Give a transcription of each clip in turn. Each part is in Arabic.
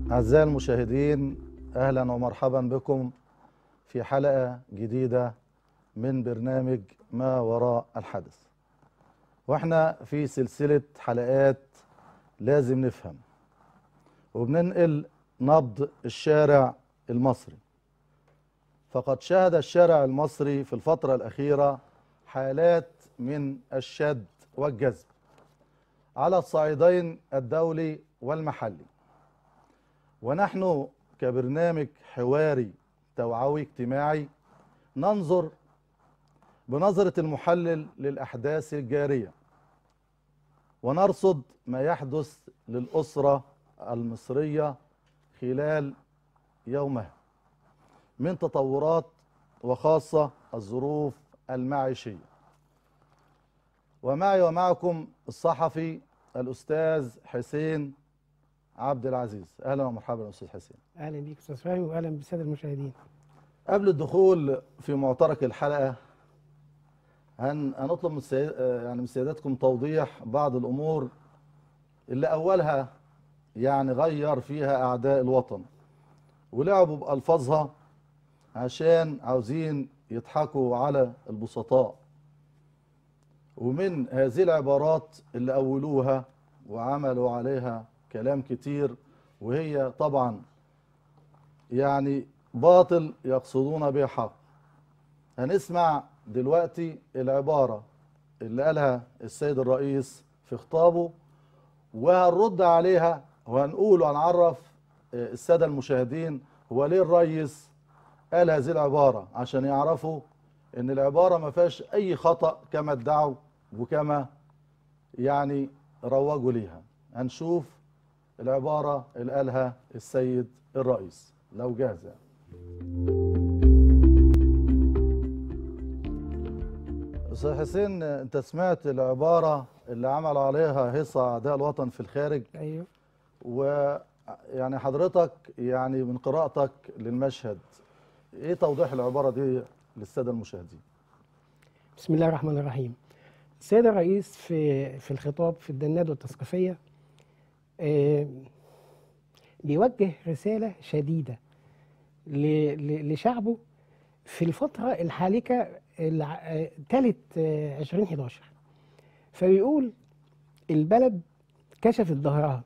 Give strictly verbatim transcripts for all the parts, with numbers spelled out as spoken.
أعزائي المشاهدين، أهلا ومرحبا بكم في حلقة جديدة من برنامج ما وراء الحدث. وإحنا في سلسلة حلقات لازم نفهم، وبننقل نبض الشارع المصري. فقد شهد الشارع المصري في الفترة الأخيرة حالات من الشد والجذب على الصعيدين الدولي والمحلي، ونحن كبرنامج حواري توعوي اجتماعي ننظر بنظرة المحلل للأحداث الجارية، ونرصد ما يحدث للأسرة المصرية خلال يومها من تطورات، وخاصة الظروف المعيشية. ومعي ومعكم الصحفي الأستاذ حسين عبد العزيز. أهلا ومرحبا أستاذ حسين. اهلا بيك استاذ فهمي، واهلا بالساده المشاهدين. قبل الدخول في معترك الحلقة هن هنطلب من السيد يعني من سيادتكم توضيح بعض الأمور اللي أولها يعني غير فيها أعداء الوطن ولعبوا بألفاظها عشان عاوزين يضحكوا على البسطاء. ومن هذه العبارات اللي أولوها وعملوا عليها كلام كتير، وهي طبعا يعني باطل يقصدون به حق. هنسمع دلوقتي العبارة اللي قالها السيد الرئيس في خطابه، وهنرد عليها وهنقول وهنعرف السادة المشاهدين هو ليه الرئيس قال هذه العبارة، عشان يعرفوا ان العبارة ما فيهاش اي خطأ كما ادعوا وكما يعني روجوا ليها. هنشوف العبارة اللي قالها السيد الرئيس لو جاهزة. أستاذ حسين، أنت سمعت العبارة اللي عملوا عليها هيصة أعداء الوطن في الخارج؟ ايوه. ويعني حضرتك يعني من قراءتك للمشهد إيه توضيح العبارة دي للسادة المشاهدين؟ بسم الله الرحمن الرحيم. السيد الرئيس في في الخطاب في الندوة التثقيفية آه بيوجه رسالة شديدة لشعبه في الفترة الحالكة تالت عشرين حداشر. فبيقول البلد كشفت ظهرها.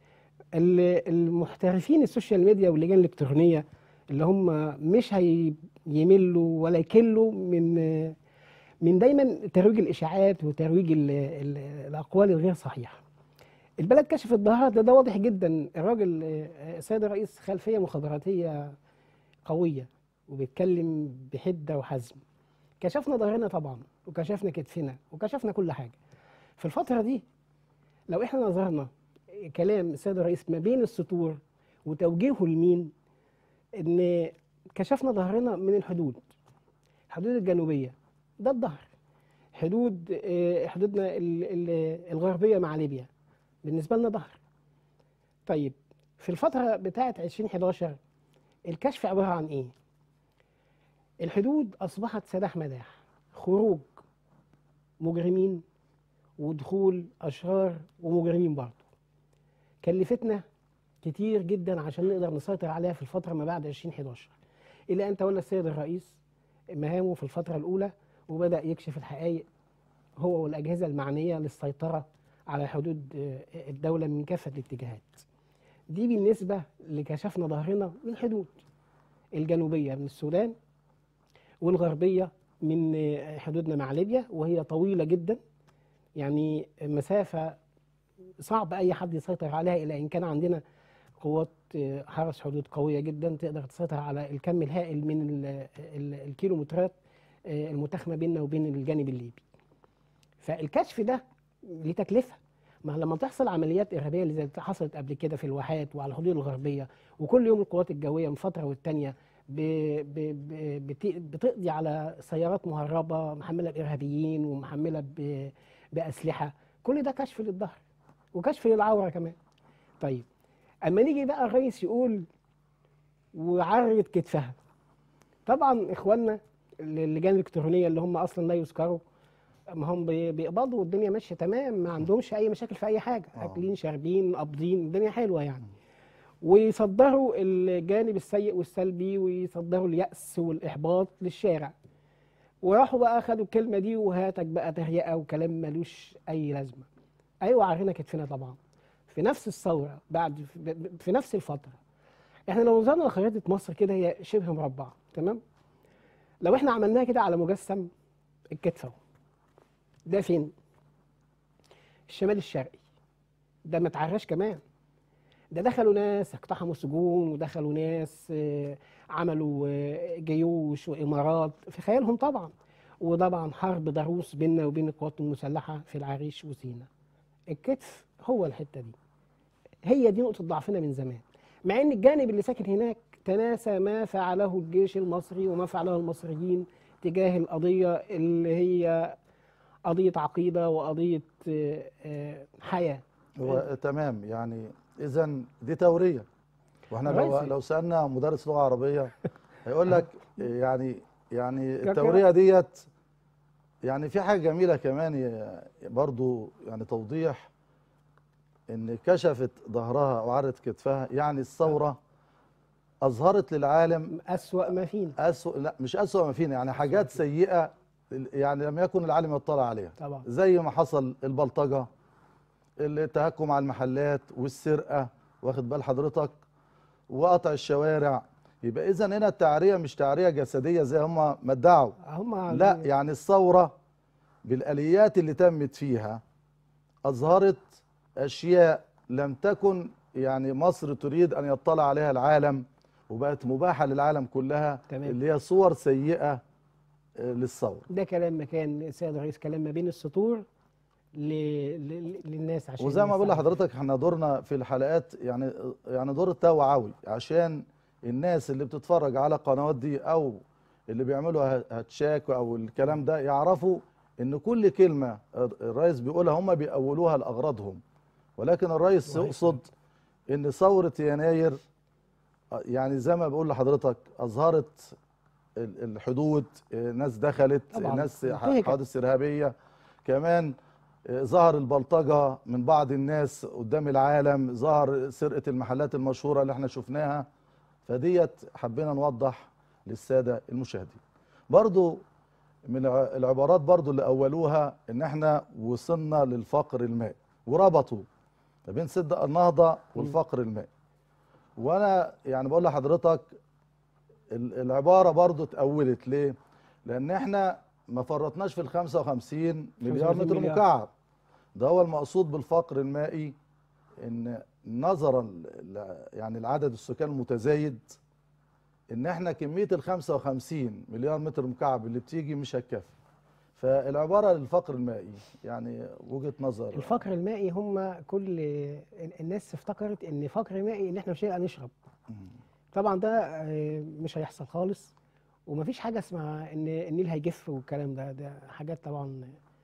المحترفين السوشيال ميديا واللجان الإلكترونية اللي هم مش هيملوا ولا يكلوا من من دايما ترويج الإشاعات وترويج ال ال الأقوال الغير صحيحة. البلد كشفت ظهرها، ده, ده واضح جدا. الراجل السيد الرئيس خلفية مخابراتية قوية وبيتكلم بحدة وحزم. كشفنا ظهرنا طبعا، وكشفنا كتفنا، وكشفنا كل حاجة. في الفترة دي لو احنا نظرنا كلام السيد الرئيس ما بين السطور وتوجيهه لمين، ان كشفنا ظهرنا من الحدود، الحدود الجنوبية ده الظهر، حدود حدودنا الغربية مع ليبيا بالنسبة لنا ظهر. طيب في الفترة بتاعة عشرين حداشر الكشف عبارة عن ايه؟ الحدود أصبحت سداح مداح، خروج مجرمين ودخول أشرار ومجرمين برضه. كلفتنا كتير جدا عشان نقدر نسيطر عليها في الفترة ما بعد عشرين حداشر، إلى أن تولى السيد الرئيس مهامه في الفترة الأولى وبدأ يكشف الحقائق هو والأجهزة المعنية للسيطرة على حدود الدولة من كافة الاتجاهات. دي بالنسبة لكشفنا ظهرنا من الحدود الجنوبية من السودان، والغربية من حدودنا مع ليبيا، وهي طويلة جدا، يعني مسافة صعب أي حد يسيطر عليها، إلا إن كان عندنا قوات حرس حدود قوية جدا تقدر تسيطر على الكم الهائل من الكيلومترات المتاخمة بيننا وبين الجانب الليبي. فالكشف ده ليه تكلفة. ما لما تحصل عمليات إرهابية اللي زي حصلت قبل كده في الواحات وعلى الحدود الغربية، وكل يوم القوات الجوية من فترة والتانية بتقضي على سيارات مهربة محملة بإرهابيين ومحملة بأسلحة، كل ده كشف للظهر وكشف للعورة كمان. طيب أما نيجي بقى الرئيس يقول وعرض كتفها، طبعا إخواننا اللجان الإلكترونية اللي هم أصلا لا يذكروا، ما هم بيقبضوا والدنيا ماشية تمام، ما عندهمش أي مشاكل في أي حاجة، أكلين شاربين قابضين، الدنيا حلوة يعني. ويصدروا الجانب السيء والسلبي، ويصدروا اليأس والإحباط للشارع. وراحوا بقى خدوا الكلمة دي وهاتك بقى تريقة وكلام ملوش أي لازمة. أيوة، عارفينها كتفنا طبعا. في نفس الثورة، بعد في نفس الفترة، احنا لو نظرنا لخريطة مصر كده هي شبه مربعة، تمام؟ لو احنا عملناها كده على مجسم، الكتف اهو. ده فين؟ الشمال الشرقي. ده ما اتعراش كمان. ده دخلوا ناس اقتحموا سجون، ودخلوا ناس آه، عملوا آه، جيوش وامارات في خيالهم طبعا. وطبعا حرب ضروس بيننا وبين القوات المسلحه في العريش وسينا. الكتف هو الحته دي، هي دي نقطه ضعفنا من زمان. مع ان الجانب اللي ساكن هناك تناسى ما فعله الجيش المصري وما فعله المصريين تجاه القضيه اللي هي قضيه عقيده وقضيه آه، آه، حياه. هو تمام، يعني اذا دي توريه. واحنا لو رئيسي. لو سالنا مدرس لغه عربيه هيقول لك يعني يعني كده. التوريه ديت. يعني في حاجه جميله كمان ي- برضو يعني توضيح ان كشفت ظهرها وعرت كتفها. يعني الثوره اظهرت للعالم أسوأ ما فينا. أسوأ، لا مش أسوأ ما فينا، يعني حاجات سيئة يعني لم يكن العالم يطلع عليها. طبعا. زي ما حصل البلطجة، التهكم على المحلات والسرقة، واخد بال حضرتك، وقطع الشوارع. يبقى إذا هنا التعرية مش تعرية جسدية زي هم ما ادعوا، هم لا، يعني الثورة بالآليات اللي تمت فيها أظهرت أشياء لم تكن يعني مصر تريد أن يطلع عليها العالم، وبقت مباحة للعالم كلها. تمام. اللي هي صور سيئة آه، للثورة. ده كلام ما كان السيد الرئيس، كلام ما بين السطور ل... ل... للناس عشان وزي ما الناس بقول تعرف. لحضرتك احنا دورنا في الحلقات يعني يعني دور التوعوي، عشان الناس اللي بتتفرج على القنوات دي او اللي بيعملوا هاتشاك او الكلام ده يعرفوا ان كل كلمة الرئيس بيقولها هم بيأولوها لأغراضهم، ولكن الرئيس يقصد ان ثورة يناير يعني زي ما بقول لحضرتك اظهرت ال- الحدود، آه، ناس دخلت، طبعاً. ناس ح- انتهكت. حوادث إرهابية كمان، آه، ظهر البلطجة من بعض الناس قدام العالم، ظهر سرقة المحلات المشهورة اللي احنا شفناها. فديت حبينا نوضح للسادة المشاهدين. برضو من الع- العبارات برضو اللي أولوها ان احنا وصلنا للفقر المائي، وربطوا ما بين سد النهضة والفقر المائي. وانا يعني بقول لحضرتك ال- العبارة برضو اتأولت ليه؟ لأن احنا ما فرطناش في ال خمسة وخمسين مليار خمسة وخمسين متر مليار. مكعب. ده هو المقصود بالفقر المائي، ان نظرا ل- يعني العدد السكان المتزايد، ان احنا كمية ال خمسة وخمسين مليار متر مكعب اللي بتيجي مش هتكفي. فالعبارة للفقر المائي يعني وجهة نظر. الفقر المائي، هم كل الناس افتكرت ان فقر مائي ان احنا مش هنبقى نشرب. طبعا ده آه، مش هيحصل خالص. ومفيش حاجه اسمها ان النيل هيجف والكلام ده، ده حاجات طبعا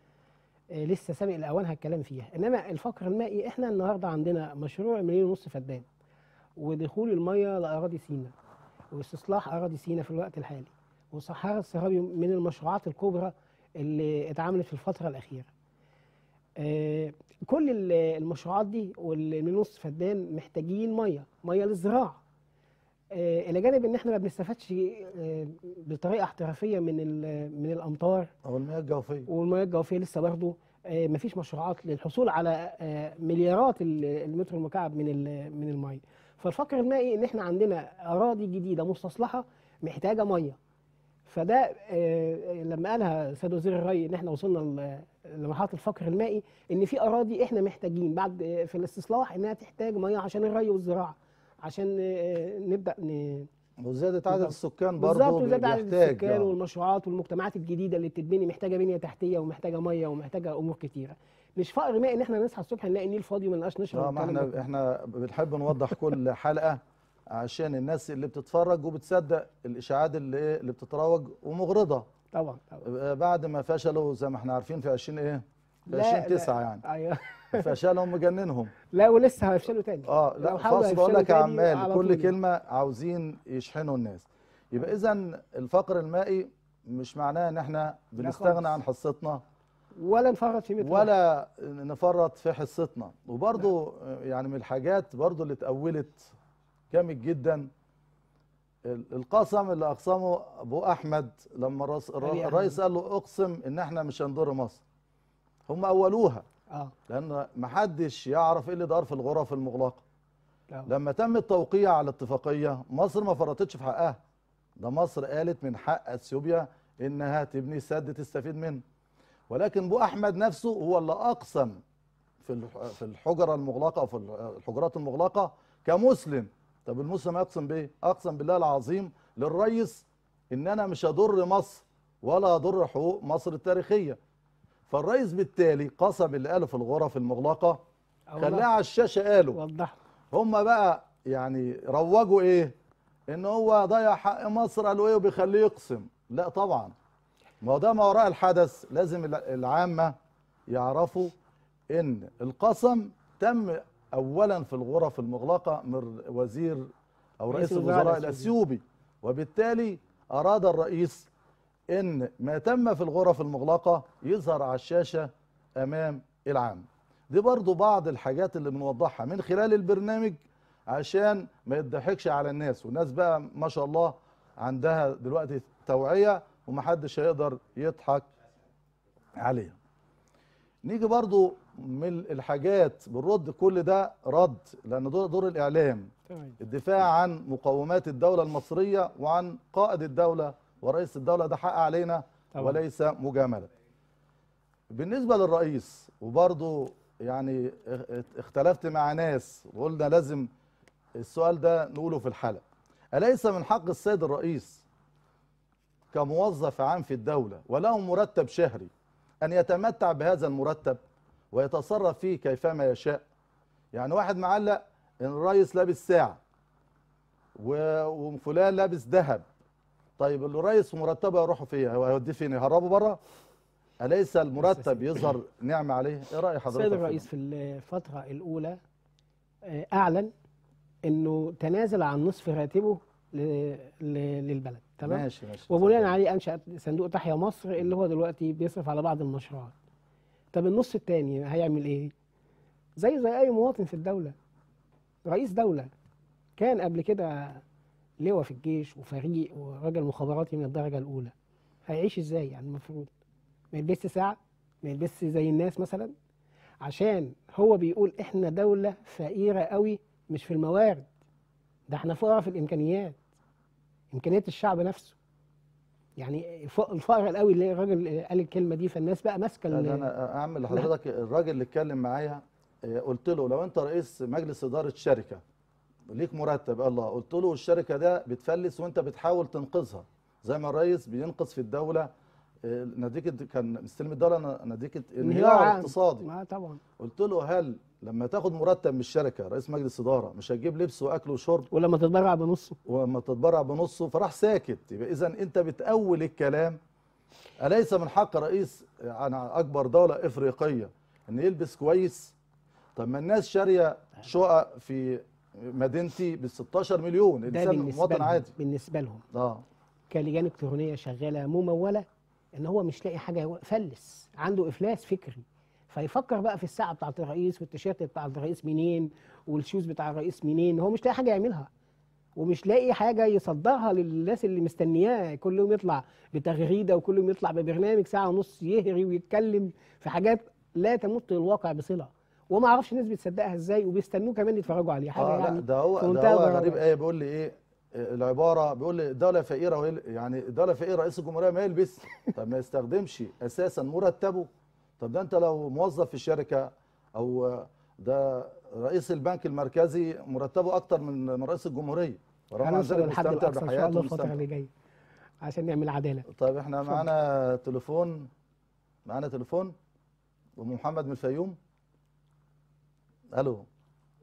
آه، لسه سابق لاوانها الكلام فيها. انما الفقر المائي، احنا النهارده عندنا مشروع مليون ونص فدان، ودخول الميه لاراضي سيناء، واستصلاح اراضي سيناء في الوقت الحالي، وصحارى الصحابي من المشروعات الكبرى اللي اتعملت في الفتره الاخيره. آه، كل ال- المشروعات دي والمليون ونص فدان محتاجين ميه، ميه للزراعه. آه، الى جانب ان احنا ما بنستفادش آه، بطريقه احترافيه من ال- من الامطار او المياه الجوفية. والمياه الجوفيه. لسه برضه آه، مفيش مشروعات للحصول على آه، مليارات ال- المتر المكعب من ال- من الميه. فالفقر المائي ان احنا عندنا اراضي جديده مستصلحه محتاجه ميه. فده آه، لما قالها سيد وزير الري ان احنا وصلنا ل- لمرحله الفقر المائي، ان في اراضي احنا محتاجين بعد آه، في الاستصلاح انها تحتاج ميه عشان الري والزراعه، عشان آه، نبدا ن... وزيادة عدد بالظبط. السكان بالظبط، برضو وزاد عدد بيحتاج السكان آه. والمشروعات والمجتمعات الجديده اللي بتتبني محتاجه بنيه تحتيه ومحتاجه ميه ومحتاجه امور كتيره. مش فقر مائي ان احنا نصحى الصبح نلاقي النيل فاضي وما نلقاش نشرب اه، ما والكلام ده احنا كله. احنا بنحب نوضح كل حلقة عشان الناس اللي بتتفرج وبتصدق الاشاعات اللي ايه اللي بتتروج ومغرضة. طبعا طبعا. آه، بعد ما فشلوا زي ما احنا عارفين في عشرين ايه في لا عشرين لا تسعة يعني ايوه. فشلهم مجننهم. لا ولسه هيفشلوا تاني. اه لو لا، حاولوا فاصل بقول هيفشلوا لك يا تاني عمال على كل طول. كلمة عاوزين يشحنوا الناس. يبقى اذا الفقر المائي مش معناه ان احنا بنستغنى خالص. عن حصتنا ولا نفرط في متر واحد. ولا نفرط في حصتنا. وبرضو يعني من الحاجات برضو اللي اتأولت جامد جدا. ال- القسم اللي اقسمه ابو احمد لما الرئيس أبي أحمد. الرئيس قال له اقسم ان احنا مش هنضر مصر، هم اولوها اه لان محدش يعرف ايه اللي دار في الغرف المغلقه. آه. لما تم التوقيع على الاتفاقيه مصر ما فرطتش في حقها، ده مصر قالت من حق اثيوبيا انها تبني سد تستفيد منه، ولكن ابو احمد نفسه هو اللي اقسم في الح- في الحجره المغلقه او في الحجرات المغلقه كمسلم. طب المسلم يقسم بايه؟ اقسم بالله العظيم للرئيس ان انا مش هضر مصر ولا هضر حقوق مصر التاريخيه. فالرئيس بالتالي قسم اللي قاله في الغرف المغلقه، خلاه على الشاشه قاله. وضح. هم بقى يعني روجوا ايه؟ ان هو ضيع حق مصر، قالوا ايه وبيخليه يقسم. لا طبعا، ما هو ده ما وراء الحدث. لازم الع- العامه يعرفوا ان القسم تم اولا في الغرف المغلقه من وزير او رئيس رئيس الوزراء الوزراء الأثيوبي. الاثيوبي، وبالتالي اراد الرئيس ان ما تم في الغرف المغلقه يظهر على الشاشه امام العام. دي برضو بعض الحاجات اللي بنوضحها من خلال البرنامج عشان ما يضحكش على الناس، والناس بقى ما شاء الله عندها دلوقتي توعيه ومحدش هيقدر يضحك عليها. نيجي برضو من الحاجات بنرد كل ده رد، لان دور دور الاعلام تمام. الدفاع عن مقومات الدوله المصريه وعن قائد الدوله ورئيس الدوله، ده حق علينا طبعا. وليس مجامله. بالنسبه للرئيس وبرضو يعني اختلفت مع ناس وقلنا لازم السؤال ده نقوله في الحلقه، أليس من حق السيد الرئيس كموظف عام في الدوله وله مرتب شهري أن يتمتع بهذا المرتب ويتصرف فيه كيفما يشاء؟ يعني واحد معلق إن الرئيس لابس ساعة و- وفلان لابس ذهب، طيب الرئيس ومرتبه يروحوا فيها هيوديه فين؟ يهربوا بره؟ أليس المرتب يظهر نعمة عليه؟ إيه رأي حضرتك؟ السيد في الرئيس ده؟ في الفترة الأولى آه، أعلن إنه تنازل عن نصف راتبه ل- ل- للبلد. تمام. ماشي ماشي. وبناء اتفضل. عليه أنشأ صندوق تحيا مصر اللي هو دلوقتي بيصرف على بعض المشروعات. طب النص التاني هيعمل إيه؟ زي زي أي مواطن في الدولة، رئيس دولة كان قبل كده لواء في الجيش وفريق وراجل مخابراتي من الدرجة الأولى، هيعيش إزاي يعني؟ المفروض ما يلبسش ساعة، ما يلبسش زي الناس مثلا، عشان هو بيقول إحنا دولة فقيرة قوي مش في الموارد، ده إحنا فقراء في الإمكانيات، إمكانيات الشعب نفسه. يعني الف- الفقر القوي اللي الراجل قال الكلمة دي، فالناس بقى ماسكة ال- أنا أنا أعمل لحضرتك الراجل اللي اتكلم معايا، آه، قلت له لو أنت رئيس مجلس إدارة شركة ليك مرتب، الله، قلت له الشركة ده بتفلس وأنت بتحاول تنقذها زي ما الرئيس بينقذ في الدولة آه، نتيجة كان مستلم الدولة نتيجة انهيار عام. اقتصادي. ما طبعا. قلت له هل لما تاخد مرتب من الشركة رئيس مجلس إدارة مش هتجيب لبس وأكل وشرب ولما تتبرع بنصه. وما تتبرع بنصه؟ فراح ساكت. يبقى إذا أنت بتأول الكلام. أليس من حق رئيس عن أكبر دولة إفريقية إن يلبس كويس؟ طب ما الناس شارية شقق في مدينتي ب ستاشر مليون، ده إنسان بالنسبة مواطن لهم عادي. بالنسبة لهم اه كلجان الكترونيه شغاله مموله، ان هو مش لاقي حاجه يو- فلس، عنده افلاس فكري، فيفكر بقى في الساعه بتاعت الرئيس والتيشيرت بتاع الرئيس منين والشوز بتاع الرئيس منين. هو مش لاقي حاجه يعملها ومش لاقي حاجه يصدرها للناس اللي مستنياه، كل يوم يطلع بتغريده وكل يوم يطلع ببرنامج ساعه ونص يهري ويتكلم في حاجات لا تمت للواقع بصله، وما اعرفش الناس بتصدقها ازاي وبيستنوه كمان يتفرجوا عليه. حاجه اه لا يعني ده هو في ده منتهى هو الغرابة. غريب. ايه بيقول لي ايه آه، العباره بيقول لي دوله فقيره ويل- يعني دوله فقيره رئيس الجمهوريه ما يلبس؟ طب ما يستخدمش اساسا مرتبه؟ طب ده انت لو موظف في الشركه او آه، ده رئيس البنك المركزي مرتبه اكتر من من رئيس الجمهوريه، ورغم عن هنوصل ذلك للحد بيستمتع الاقصى ان شاء بحياته الله الفتره ومستمتع. اللي جايه عشان نعمل عداله. طيب احنا اتفضل. معانا تليفون، معانا تليفون ام محمد من الفيوم. الو،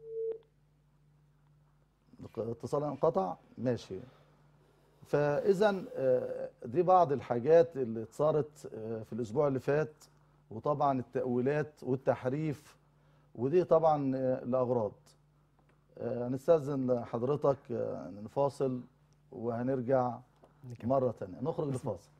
اتصال انقطع. ماشي. فاذا آه، دي بعض الحاجات اللي صارت آه، في الاسبوع اللي فات، وطبعا التأويلات والتحريف، ودي طبعا آه، لاغراض. آه، هنستأذن حضرتك آه، نفاصل وهنرجع مرة تانية. نخرج لفاصل.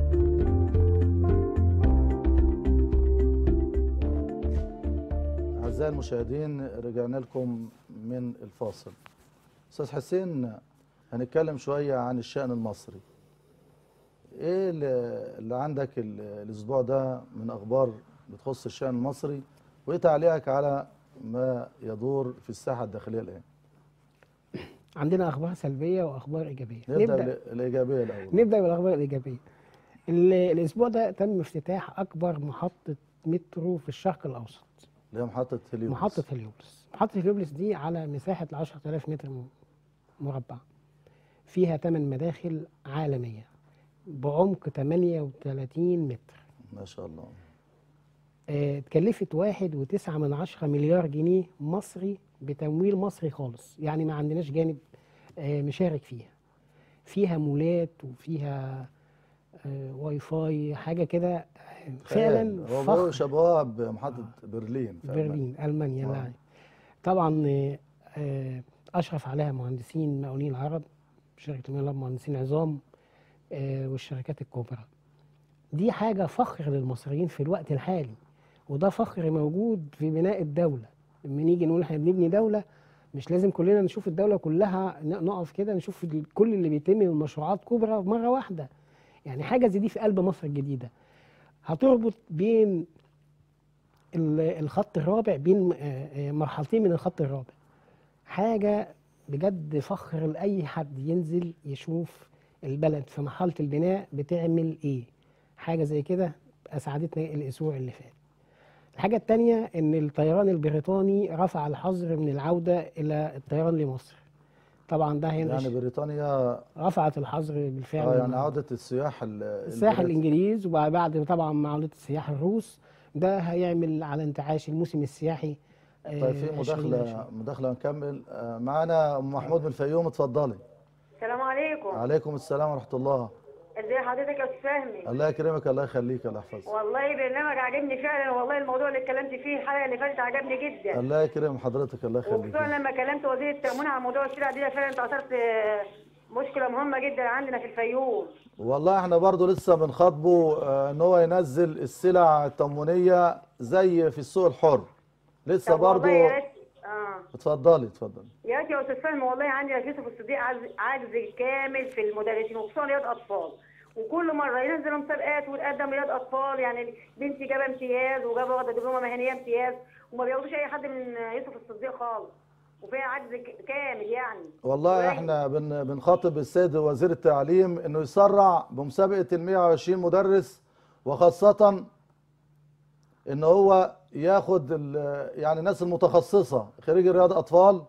أعزائي أعزائي المشاهدين، رجعنا لكم من الفاصل. أستاذ حسين، هنتكلم شوية عن الشأن المصري. إيه اللي عندك الأسبوع ده من أخبار بتخص الشأن المصري، وإيه تعليقك على ما يدور في الساحة الداخلية الآن؟ عندنا اخبار سلبيه واخبار ايجابيه. نبدأ, نبدأ بالإيجابية الأول. نبدأ بالأخبار الإيجابية. الأسبوع ده تم افتتاح أكبر محطة مترو في الشرق الأوسط. اللي هي محطة هليوبلس. محطة هليوبلس. محطة هليوبلس دي على مساحة عشرة آلاف متر مربع. فيها ثمان مداخل عالمية بعمق ثمانية وثلاثين متر. ما شاء الله. اه تكلفت واحد وتسعة من عشرة مليار جنيه مصري بتمويل مصري خالص، يعني ما عندناش جانب اه مشارك فيها. فيها مولات وفيها آه واي فاي، حاجه كده فعلا فخر. هو شبهها بمحطه آه برلين في برلين المانيا. آه. لا طبعا آه اشرف عليها مهندسين مقاولين العرب، شركه مهندسين عظام آه والشركات الكبرى. دي حاجه فخر للمصريين في الوقت الحالي، وده فخر موجود في بناء الدوله. لما نيجي نقول احنا بنبني دوله، مش لازم كلنا نشوف الدوله كلها نقف كده نشوف كل اللي بيتم من مشروعات كبرى مره واحده. يعني حاجه زي دي في قلب مصر الجديده هتربط بين الخط الرابع، بين مرحلتين من الخط الرابع. حاجه بجد فخر لاي حد ينزل يشوف البلد في مرحله البناء بتعمل ايه. حاجه زي كده اسعدتنا الاسبوع اللي فات. الحاجه الثانيه ان الطيران البريطاني رفع الحظر من العوده الى الطيران لمصر. طبعا ده هينقش يعني بريطانيا رفعت الحظر بالفعل. اه يعني عودة السياح السياح الانجليز، وبعد طبعا مع عودة السياح الروس ده هيعمل على انتعاش الموسم السياحي. طيب في مداخلة مداخلة نكمل. معانا ام محمود من الفيوم، اتفضلي. السلام عليكم. وعليكم السلام ورحمة الله. ازي حضرتك يا استاذ فهمي؟ الله يكرمك، الله يخليك، الله يحفظك. والله برنامج عجبني فعلا، والله الموضوع اللي اتكلمت فيه الحلقه اللي فاتت عجبني جدا. الله يكرم حضرتك، الله يخليك. وخصوصا لما كلمت وزير التأمين عن موضوع السلع دي، فعلا انت اثرت مشكله مهمه جدا عندنا في الفيوم. والله احنا برضو لسه بنخاطبه ان هو ينزل السلع التموينيه زي في السوق الحر. لسه برضو. والله يا ريت. اه اتفضلي اتفضلي. يا ريت يا استاذ فهمي، والله عندي يا يوسف الصديق عجز كامل في المدرسين، وخصوصا رياض اطفال. وكل مره ينزلوا مسابقات ويتقدم رياض اطفال، يعني بنتي جابه امتياز وجابه واخده دبلومه مهنيه امتياز، وما بياخدوش اي حد من يوسف الصديق خالص، وفيها عجز كامل يعني. والله ورأي. احنا بن بنخاطب السيد وزير التعليم انه يسرع بمسابقه ال مئة وعشرين مدرس، وخاصه ان هو ياخد يعني الناس المتخصصه خريج رياض اطفال،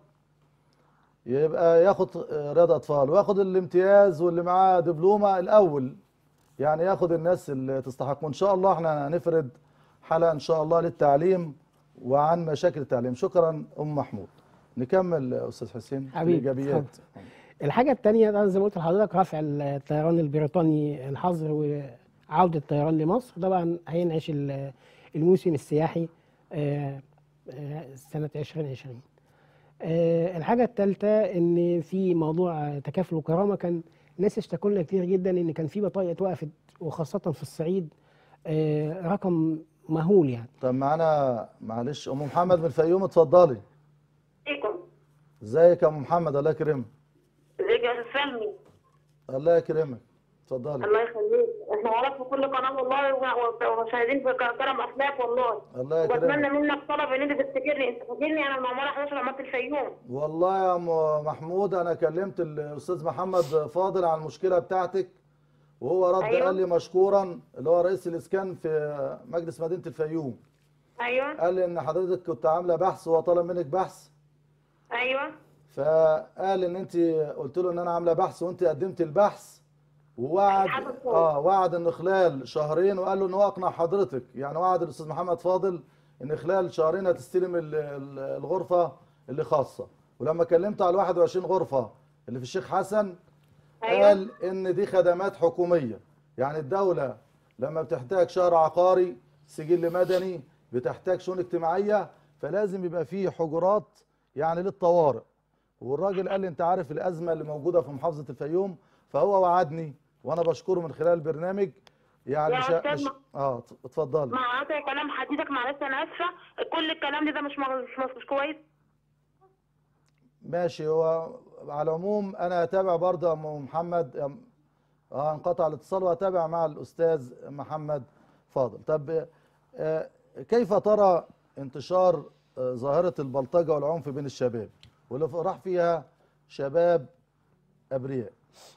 يبقى ياخد رياض اطفال وياخد الامتياز واللي معاه دبلومه الاول، يعني ياخد الناس اللي تستحق. وان شاء الله احنا هنفرد حلقه ان شاء الله للتعليم وعن مشاكل التعليم. شكرا ام محمود. نكمل استاذ حسين حبيبي. الايجابيات. الحاجه الثانيه زي ما قلت لحضرتك، رفع الطيران البريطاني الحظر وعوده الطيران لمصر، طبعا هينعش الموسم السياحي سنه ألفين وعشرين. الحاجه الثالثه ان في موضوع تكافل وكرامه، كان ناس اشتكوا لنا كتير جدا ان كان في بطايق اتوقفت، وخاصه في الصعيد رقم مهول يعني. طب معانا معلش ام محمد من الفيوم، اتفضلي. ازيكم؟ ازيك يا ام محمد؟ الله يكرمك. ازيك يا استاذ فهمي؟ الله يكرمك، اتفضلي. الله يخليك، احنا وراك في كل قناه والله، ومشاهدين في كرم اخلاق والله. الله يكرمك. وبتمنى منك طلب ان انت تفتكرني، انت فاكرني انا المعموره احداشر عماره الفيوم. والله يا ام محمود انا كلمت الاستاذ محمد فاضل عن المشكله بتاعتك، وهو رد أيوة. قال لي مشكورا، اللي هو رئيس الاسكان في مجلس مدينه الفيوم. ايوه. قال لي ان حضرتك كنت عامله بحث وهو طلب منك بحث. ايوه. فقال ان انت قلت له ان انا عامله بحث وانت قدمت البحث، ووعد اه وعد ان خلال شهرين، وقال له ان هو اقنع حضرتك، يعني وعد الاستاذ محمد فاضل ان خلال شهرين هتستلم الغرفه اللي خاصه. ولما كلمت على واحد وعشرين غرفه اللي في الشيخ حسن، أيوة. قال ان دي خدمات حكوميه، يعني الدوله لما بتحتاج شهر عقاري، سجل مدني، بتحتاج شؤون اجتماعيه، فلازم يبقى فيه حجرات يعني للطوارئ. والراجل قال لي انت عارف الازمه اللي موجوده في محافظه الفيوم، فهو وعدني وانا بشكره من خلال البرنامج يعني يا مش أستاذ مش ما- اه اتفضلي. مع قطع كلام حضرتك، معلش انا اسفه، كل الكلام ده, ده مش مش مش, مش كويس. ماشي. هو على العموم انا اتابع برضه يا ام محمد، اه انقطع الاتصال، واتابع مع الاستاذ محمد فاضل. طب آه، كيف ترى انتشار آه، ظاهرة البلطجة والعنف بين الشباب واللي راح فيها شباب ابرياء؟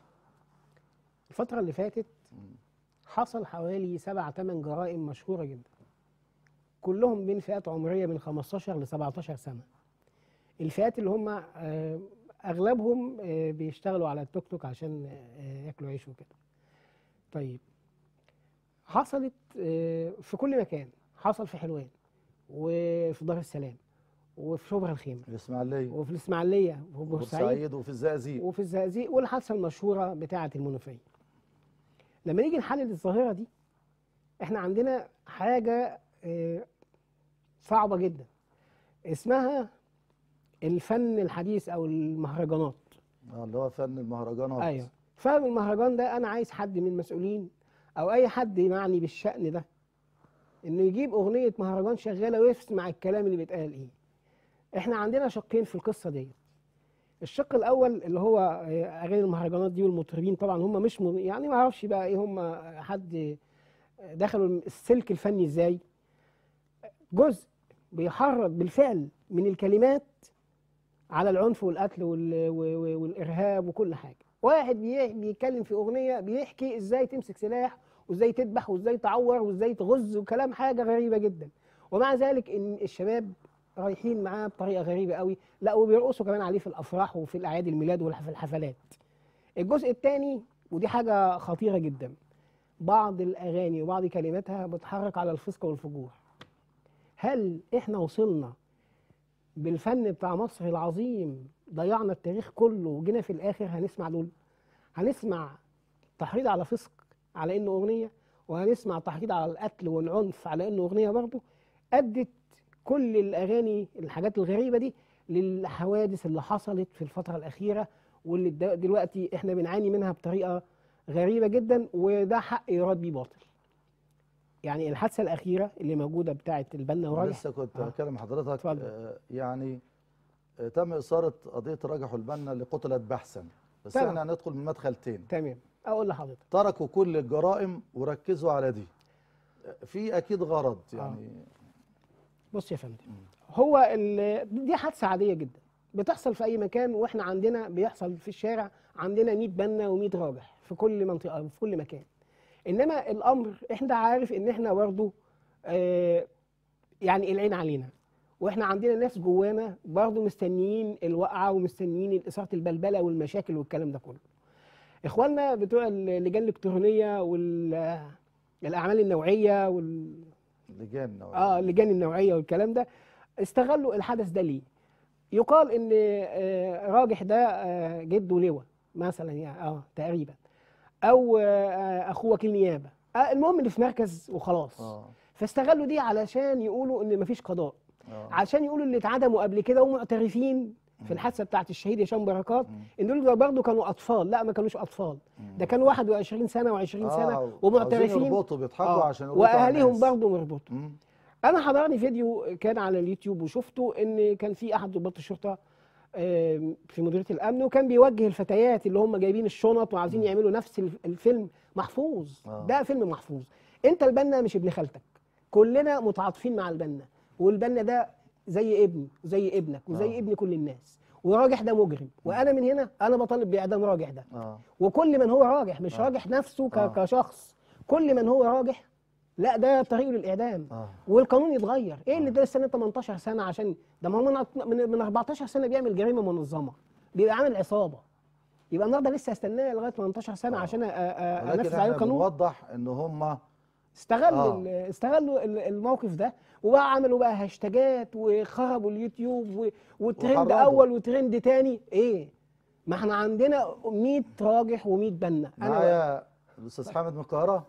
الفترة اللي فاتت حصل حوالي سبع ثمان جرائم مشهورة جدا، كلهم بين فئات عمرية من خمستاشر ل سبعتاشر سنة. الفئات اللي هم آه، أغلبهم آه، بيشتغلوا على التوك توك عشان آه، ياكلوا عيش وكده. طيب، حصلت آه، في كل مكان، حصل في حلوان وفي دار السلام وفي شبرا الخيمة الاسماعيلية وفي الإسماعيلية وفي بورسعيد وبورسعيد وفي الزقازيق. وفي الزقازيق، والحادثة المشهورة بتاعة المنوفية. لما نيجي نحلل الظاهرة دي، احنا عندنا حاجة آه، صعبة جدا اسمها الفن الحديث أو المهرجانات. اه اللي هو فن المهرجانات. ايوه، فاهم. المهرجان ده انا عايز حد من المسؤولين او اي حد معني بالشأن ده انه يجيب اغنيه مهرجان شغاله ويسمع الكلام اللي بيتقال ايه. احنا عندنا شقين في القصه دي. الشق الاول اللي هو آه، اغاني المهرجانات دي، والمطربين طبعا هم مش م... يعني ما اعرفش بقى ايه، هم حد دخلوا السلك الفني ازاي. جزء بيحرض بالفعل من الكلمات على العنف والقتل وال... و- والارهاب وكل حاجه. واحد بي- بيتكلم في اغنيه بيحكي ازاي تمسك سلاح وازاي تذبح وازاي تعور وازاي تغز وكلام حاجه غريبه جدا، ومع ذلك ان الشباب رايحين معاه بطريقه غريبه قوي. لا، وبيرقصوا كمان عليه في الافراح وفي الاعياد الميلاد وفي الحفلات. الجزء الثاني، ودي حاجه خطيره جدا، بعض الاغاني وبعض كلماتها بتحرك على الفسق والفجور. هل احنا وصلنا بالفن بتاع مصر العظيم ضيعنا التاريخ كله وجينا في الاخر هنسمع دول؟ هنسمع تحريض على فسق على انه اغنيه، وهنسمع تحريض على القتل والعنف على انه اغنيه برضه. ادت كل الاغاني الحاجات الغريبه دي للحوادث اللي حصلت في الفتره الاخيره، واللي د- دلوقتي احنا بنعاني منها بطريقه غريبه جدا، وده حق يراد بيه باطل. يعني الحادثه الاخيره اللي موجوده بتاعه البنا أنا وراجح. لسه كنت آه. بكلم حضرتك. اتفضل. آه يعني آه تم إثارة قضية راجح البنا اللي قتلت بحثا، بس تمام. احنا هندخل من مدخل تاني. تمام، اقول لحضرتك. تركوا كل الجرائم وركزوا على دي، في اكيد غرض يعني. بص يا فندم، هو ال- دي حادثه عاديه جدا بتحصل في اي مكان، واحنا عندنا بيحصل في الشارع عندنا مية بنا ومية راجح في كل منطقه في كل مكان. انما الامر احنا عارف ان احنا برضه آه يعني العين علينا، واحنا عندنا ناس جوانا برضه مستنيين الوقعه ومستنيين اثاره البلبله والمشاكل والكلام ده كله. اخواننا بتوع اللجان الالكترونيه والاعمال النوعيه وال لجان اه اللجان النوعيه والكلام ده استغلوا الحدث ده ليه؟ يقال ان آه، راجح ده آه، جده لواء مثلا، يعني اه تقريبا، او آه، اخوه وكيل نيابه، آه المهم اللي في مركز وخلاص. اه فاستغلوا دي علشان يقولوا ان مفيش قضاء، اه عشان يقولوا اللي اتعدموا قبل كده ومعترفين في الحادثه بتاعت الشهيد هشام بركات ان دول برضه كانوا اطفال. لا، ما كانوش اطفال، ده كانوا واحد وعشرين سنه و20 سنه آه، عاوزين ومعترفين. يربطوا بيضحكوا آه، عشان يربطوا على واهاليهم الناس. برضه مربوطه. مم. انا حضرني فيديو كان على اليوتيوب وشفته، ان كان في احد ضباط الشرطه آم، في مديريه الامن، وكان بيوجه الفتيات اللي هم جايبين الشنط وعايزين يعملوا نفس الف- الفيلم محفوظ. آه. ده فيلم محفوظ. انت البنا مش ابن خالتك، كلنا متعاطفين مع البنا، والبنا ده زي ابني وزي ابنك وزي آه. ابن كل الناس، وراجح ده مجرم، وانا من هنا انا بطالب باعدام راجح ده. اه وكل من هو راجح، مش آه. راجح نفسه ك- آه. كشخص، كل من هو راجح لا ده طريقه للاعدام. اه والقانون يتغير. ايه اللي آه. ده السنه تمنتاشر سنه؟ عشان ده ما هو من أط- من من اربعتاشر سنه بيعمل جريمه منظمه، بيبقى عامل عصابه، يبقى النهارده لسه هستناه لغايه تمنتاشر سنه آه. عشان أ- أ- أ- ولكن انفذ عليه احنا القانون. بنوضح ان هم استغل آه. ال- استغلوا ال- الموقف ده، وبقى عملوا بقى هاشتاجات وخربوا اليوتيوب و- وترند وحرضوا. اول وترند تاني. ايه، ما احنا عندنا مية راجح و100 بنا. انا معايا الاستاذ حامد من القاهره.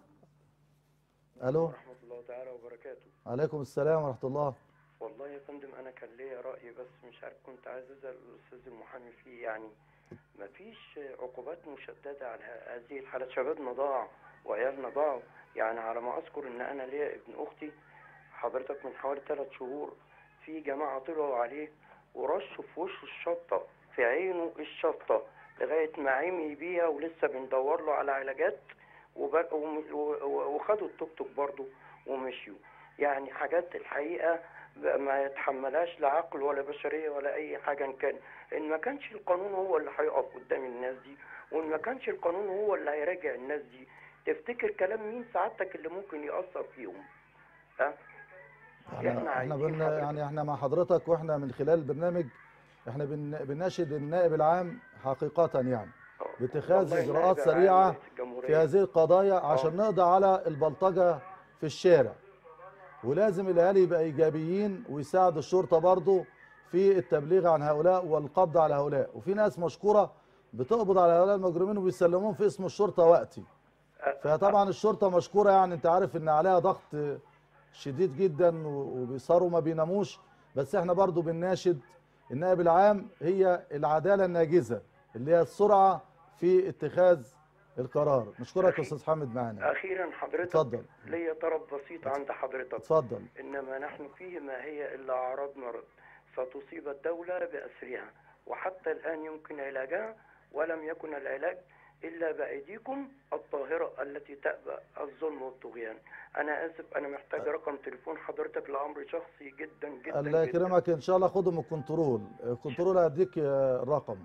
الو. ورحمة الله تعالى وبركاته. عليكم السلام ورحمه الله. والله يا فندم أنا كان ليا رأي، بس مش عارف، كنت عايز أسأل الأستاذ المحامي فيه. يعني مفيش عقوبات مشددة على ه- هذه الحالات؟ شبابنا ضاع وعيالنا ضاعوا. يعني على ما اذكر ان انا ليا ابن اختي حضرتك من حوالي ثلاث شهور في جماعه طلعوا عليه ورشوا في وشه الشطه، في عينه الشطه، لغايه ما عمي بيها ولسه بندور له على علاجات، وب- وم- و- وخدوا التوك توك برضه ومشيوا. يعني حاجات الحقيقه ما يتحملهاش لا عقل ولا بشريه ولا اي حاجه. ان كان ان ما كانش القانون هو اللي هيقف قدام الناس دي، وان ما كانش القانون هو اللي هيراجع الناس دي، تفتكر كلام مين سعادتك اللي ممكن يأثر فيهم؟ ها؟ احنا احنا عايزين بن حضرتك- يعني احنا مع حضرتك، واحنا من خلال البرنامج احنا بن بنناشد النائب العام حقيقة يعني باتخاذ والله اجراءات النائب العام سريعة رئيس الجمهورية. في هذه القضايا عشان نقضي على البلطجة في الشارع. ولازم الاهالي يبقى ايجابيين ويساعدوا الشرطة برضو في التبليغ عن هؤلاء والقبض على هؤلاء. وفي ناس مشكورة بتقبض على هؤلاء المجرمين وبيسلموهم في اسم الشرطة وقتي. فطبعا الشرطة مشكورة، يعني انت عارف ان عليها ضغط شديد جدا وبيصاروا ما بيناموش. بس احنا برضو بنناشد النائب العام هي العدالة الناجزة اللي هي السرعة في اتخاذ القرار. نشكرك يا استاذ حامد معانا. اخيرا حضرتك اتفضل. ليا طلب بسيط عند حضرتك. اتفضل. انما نحن فيه ما هي الا اعراض مرض ستصيب الدولة بأسرها، وحتى الان يمكن علاجها، ولم يكن العلاج إلا بأيديكم الطاهرة التي تأبى الظلم والطغيان. أنا آسف، أنا محتاج رقم تليفون حضرتك لأمر شخصي جدا جدا. الله يكرمك، إن شاء الله خده من الكنترول. الكنترول هيديك الرقم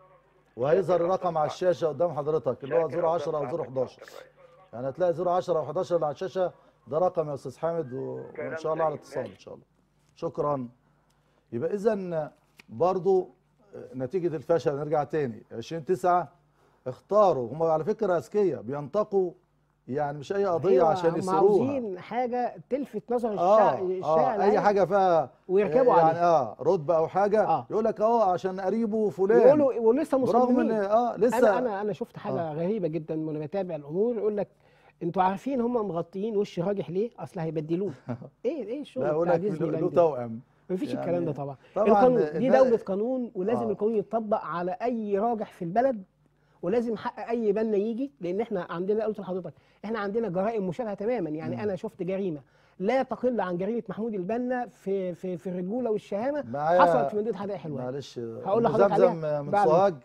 وهيظهر الرقم على الشاشة قدام حضرتك اللي هو صفر عشرة أو صفر حداشر. يعني هتلاقي صفر عشرة أو حداشر اللي على الشاشة ده رقم يا أستاذ حامد، وإن شاء الله على اتصال إن شاء الله. شكرا. يبقى إذا برضو نتيجة الفشل نرجع تاني عشرين تسعة اختاروا هم على فكره اذكياء بينتقوا، يعني مش اي قضيه عشان يسروها، عاوزين حاجه تلفت نظر آه الشارع آه اي حاجه فيها ويركبوا يعني عليها اه رتبه او حاجه آه. يقول لك اه عشان قريبه فلان يقولوا ولسه مصممين. برغم ان اه لسه انا انا انا شفت حاجه آه. غريبه جدا وانا بتابع الامور. يقول لك انتوا عارفين هم مغطيين وش راجح ليه؟ اصل هيبدلوه. ايه ايه الشغل لا يقول لك له توأم. مفيش يعني الكلام ده طبعا. طبعا القانون دي دوله قانون، ولازم آه. القانون يتطبق على اي راجح في البلد، ولازم حق اي بنا يجي، لان احنا عندنا قلت لحضرتك احنا عندنا جرائم مشابهه تماما. يعني م. انا شفت جريمه لا تقل عن جريمه محمود البنا في في في الرجوله والشهامه حصلت في مدينه حدائق حلوان. معلش هقول لحضرتك عليها من سوهاج.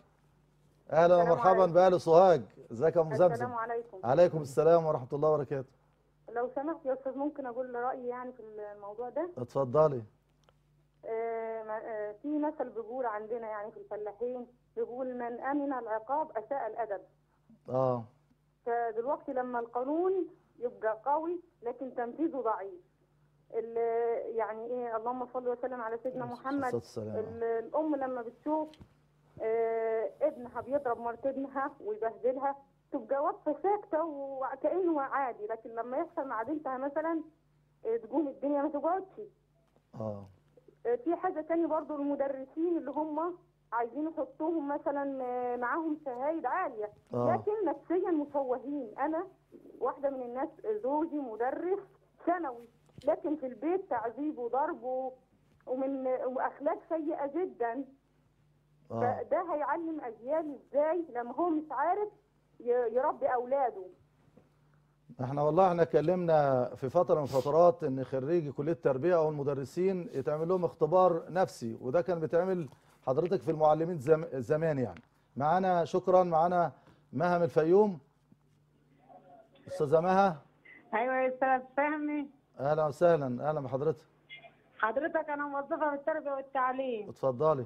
اهلا ومرحبا باهل سوهاج. ازيك يا ام زمزم؟ السلام عليكم. عليكم السلام ورحمه الله وبركاته. لو سمحت يا استاذ ممكن اقول رايي يعني في الموضوع ده؟ اتفضلي. آه في مثل بيقول عندنا يعني في الفلاحين، بيقول من امن العقاب اساء الادب. اه فدلوقتي لما القانون يبقى قوي لكن تنفيذه ضعيف، يعني ايه، اللهم صل وسلم على سيدنا محمد. الام لما بتشوف آه ابنها بيضرب مرت ابنها ويبهدلها تبقى واقفه ساكته وكانه عادي، لكن لما يحصل مع بنتها مثلا تقوم الدنيا ما تقعدش. اه في حاجه ثانيه برضو، المدرسين اللي هم عايزين يحطوهم مثلا معاهم شهايد عاليه آه. لكن نفسيا مشوهين. انا واحده من الناس زوجي مدرس ثانوي، لكن في البيت تعذيب وضرب ومن واخلاق سيئه جدا. آه. فده هيعلم اجيال ازاي لما هو مش عارف يربي اولاده. احنا والله احنا اتكلمنا في فتره من فترات ان خريجي كليه التربيه او المدرسين يتعمل لهم اختبار نفسي، وده كان بيتعمل حضرتك في المعلمين زم زمان يعني. معانا شكرا معانا مها من الفيوم. استاذه مها. ايوه يا استاذ فهمي. اهلا وسهلا. اهلا بحضرتك. حضرتك انا موظفه في التربيه والتعليم. اتفضلي.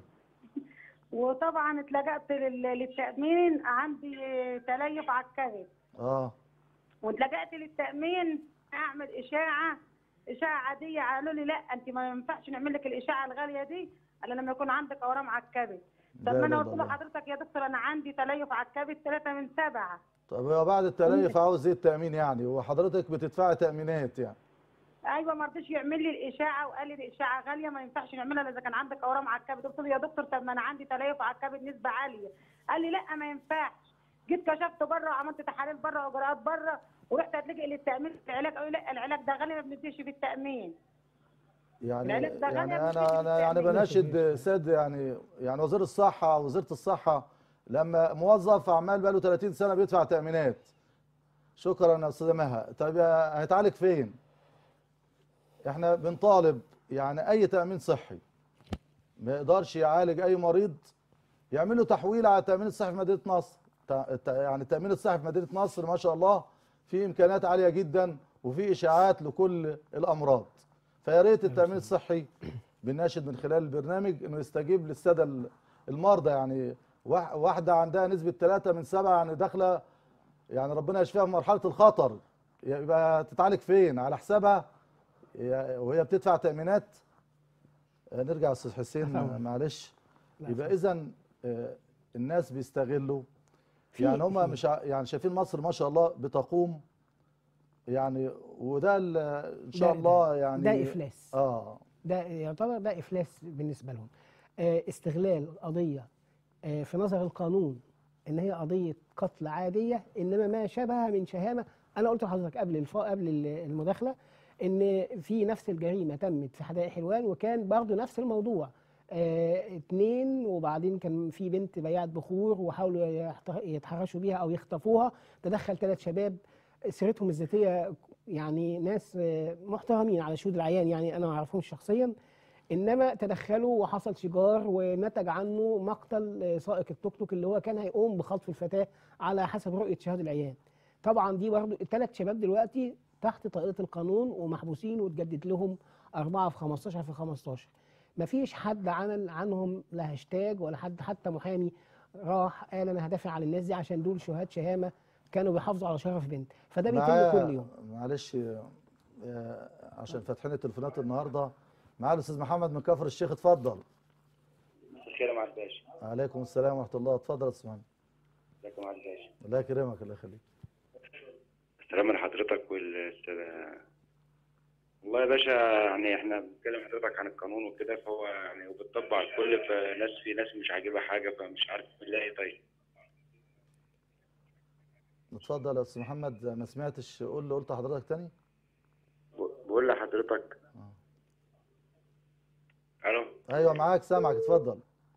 وطبعا اتلجأت للتأمين، عندي تليف على الكبد. اه واتلجأت للتأمين اعمل اشاعه اشاعه عاديه، قالوا لي لا انت ما ينفعش نعمل لك الاشاعه الغاليه دي الا لما يكون عندك اورام على الكبد. طب ما انا قلت له حضرتك يا دكتور انا عندي تليف على الكبد ثلاثة من سبعة. طب هو بعد التليف عاوز ايه التأمين يعني؟ وحضرتك بتدفعي تأمينات يعني؟ ايوه ما رضيش يعمل لي الاشاعه وقال لي الاشاعه غاليه ما ينفعش نعملها الا اذا كان عندك اورام على الكبد. قلت له يا دكتور طب ما انا عندي تليف على الكبد نسبه عاليه. قال لي لا ما ينفعش. جيت كشفت بره وعملت تحاليل بره واجراءات بره ورحت اتلجئ للتامين في العلاج، قالوا لا العلاج ده غالي ما بنديش في التامين. يعني يعني انا انا يعني بناشد سيد يعني يعني وزير الصحه وزيره الصحه لما موظف عمال بقى له ثلاثين سنه بيدفع تامينات شكرا يا استاذه مها. طيب هيتعالج فين؟ احنا بنطالب يعني اي تامين صحي ما يقدرش يعالج اي مريض يعمل له تحويل على التامين الصحي في مدينه نصر. يعني التامين الصحي في مدينه نصر ما شاء الله في امكانيات عاليه جدا وفي اشاعات لكل الامراض. فيا ريت التامين الصحي بنناشد من خلال البرنامج انه يستجيب للساده المرضى. يعني واحده عندها نسبه ثلاثة من سبعة يعني داخله يعني ربنا يشفيها في مرحله الخطر، يبقى تتعالج فين؟ على حسابها وهي بتدفع تامينات. نرجع يا استاذ حسين معلش. يبقى اذا الناس بيستغلوا يعني هم مش يعني شايفين مصر ما شاء الله بتقوم يعني، وده ان شاء الله يعني ده افلاس. اه ده يعتبر ده افلاس بالنسبه لهم. آه استغلال قضيه آه في نظر القانون ان هي قضيه قتل عاديه، انما ما شابهها من شهامه. انا قلت لحضرتك قبل الف... قبل المداخله ان في نفس الجريمه تمت في حدائق حلوان وكان برضه نفس الموضوع. آه اتنين وبعدين كان في بنت بياعة بخور وحاولوا يتحرشوا بيها او يخطفوها، تدخل ثلاث شباب سيرتهم الذاتيه يعني ناس محترمين على شهود العيان، يعني انا ما اعرفهمش شخصيا، انما تدخلوا وحصل شجار ونتج عنه مقتل سائق التوك توك اللي هو كان هيقوم بخطف الفتاه على حسب رؤيه شهاد العيان. طبعا دي برضه الثلاث شباب دلوقتي تحت طائله القانون ومحبوسين وتجدد لهم أربعة في خمستاشر في خمستاشر. مفيش حد عمل عنهم لا هاشتاج ولا حد حتى محامي راح قال انا هدافع عن الناس دي عشان دول شهاد شهامه كانوا بيحافظوا على شرف بنت. فده بيتم كل يوم. معلش عشان فاتحين التليفونات النهارده. معايا الاستاذ محمد من كفر الشيخ، اتفضل. مساء الخير يا معالي الباشا. وعليكم السلام ورحمه الله. اتفضل يا استاذ محمد. ازيك يا معالي الباشا؟ الله يكرمك. الله يخليك. السلام لحضرتك والاستاذ. والله يا باشا يعني احنا بنتكلم حضرتك عن القانون وكده، فهو يعني وبتطبق على الكل، فناس في ناس مش عاجبها حاجه فمش عارف نلاقي. طيب اتفضل يا استاذ محمد. ما سمعتش، قول اللي قلت لحضرتك تاني. بقول لحضرتك اه الو. ايوه معاك سامعك، اتفضل.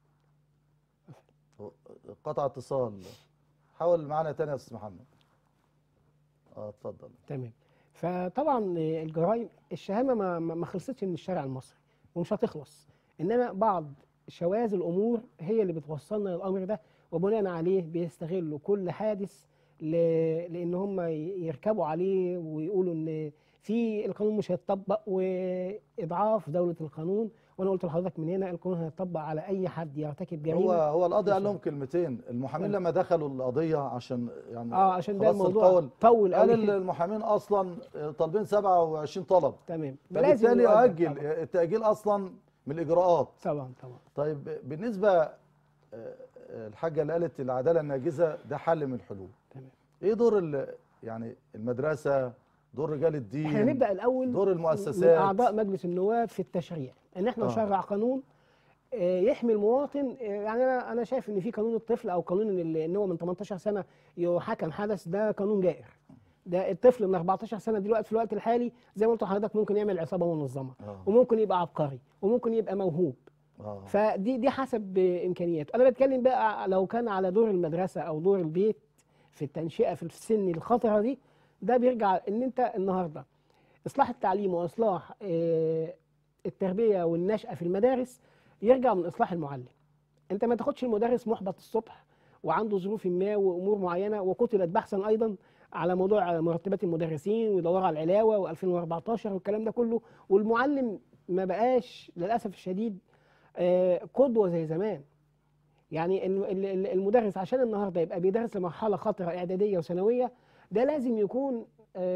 قطع اتصال، حاول معانا تاني يا استاذ محمد. اه اتفضل. تمام. فطبعا الجرائم الشهامه ما ما خلصتش من الشارع المصري ومش هتخلص، انما بعض شواذ الامور هي اللي بتوصلنا للامر ده، وبناء عليه بيستغلوا كل حادث لان هم يركبوا عليه ويقولوا ان في القانون مش هيتطبق واضعاف دوله القانون. وانا قلت لحضرتك من هنا القانون هيتطبق على اي حد يرتكب جريمه. هو هو القاضي قال لهم كلمتين. المحامين لما دخلوا القضيه عشان يعني اه عشان ده الموضوع طول قال المحامين اصلا طالبين سبعة وعشرين طلب. تمام. فبالتالي يؤجل التاجيل اصلا من الاجراءات. طبعا طبعا. طيب بالنسبه الحاجه اللي قالت العداله الناجزه، ده حل من الحلول. تمام. ايه دور يعني المدرسه، دور رجال الدين؟ احنا نبدا الاول دور المؤسسات، من اعضاء مجلس النواب في التشريع، ان احنا آه. نشرع قانون يحمي المواطن. يعني انا انا شايف ان في قانون الطفل او قانون ان هو من تمنتاشر سنه يحاكم حدث، ده قانون جائر. ده الطفل من أربعتاشر سنه دلوقتي في الوقت الحالي زي ما قلت لحضرتك ممكن يعمل عصابه منظمه آه. وممكن يبقى عبقري وممكن يبقى موهوب آه. فدي دي حسب امكانياته. انا بتكلم بقى لو كان على دور المدرسه او دور البيت في التنشئه في السن الخطره دي، ده بيرجع ان انت النهارده اصلاح التعليم واصلاح التربيه والنشأه في المدارس يرجع من اصلاح المعلم. انت ما تاخدش المدرس محبط الصبح وعنده ظروف ما وامور معينه، وقتلت بحثا ايضا على موضوع مرتبات المدرسين ويدور على العلاوه وألفين وأربعتاشر والكلام ده كله، والمعلم ما بقاش للاسف الشديد قدوه زي زمان. يعني المدرس عشان النهارده يبقى بيدرس لمرحله خطره اعداديه وثانويه، ده لازم يكون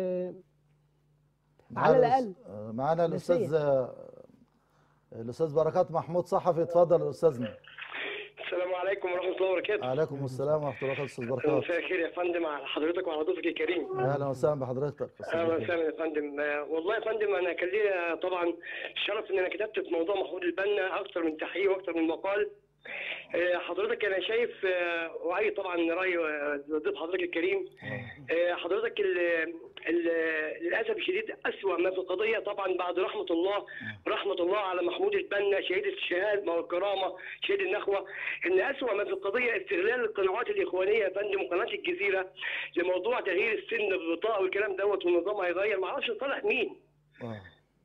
على الاقل. معانا الاستاذ الاستاذ بركات محمود صحفي، اتفضل يا استاذنا. السلام عليكم ورحمه الله وبركاته. وعليكم السلام ورحمه الله وبركاته. استاذ بركات مساء الخير يا فندم على حضرتك وعلى ضيفك الكريم. اهلا وسهلا بحضرتك. اهلا وسهلا يا فندم. والله يا فندم انا كان لي طبعا الشرف ان انا كتبت في موضوع محمود البنا اكثر من تحقيق واكثر من مقال. آه، حضرتك انا شايف آه، وعي طبعا راي آه، ضيف حضرتك الكريم. آه، حضرتك ال ال للاسف الشديد اسوأ ما في القضيه طبعا بعد رحمه الله رحمه الله على محمود البنا شهيد الشهاده والكرامه شهيد النخوه، ان اسوأ ما في القضيه استغلال القنوات الاخوانيه يا فندم وقناه الجزيره لموضوع تغيير السن بالبطاقه والكلام دوت والنظام هيغير، ما اعرفش لصالح مين. اه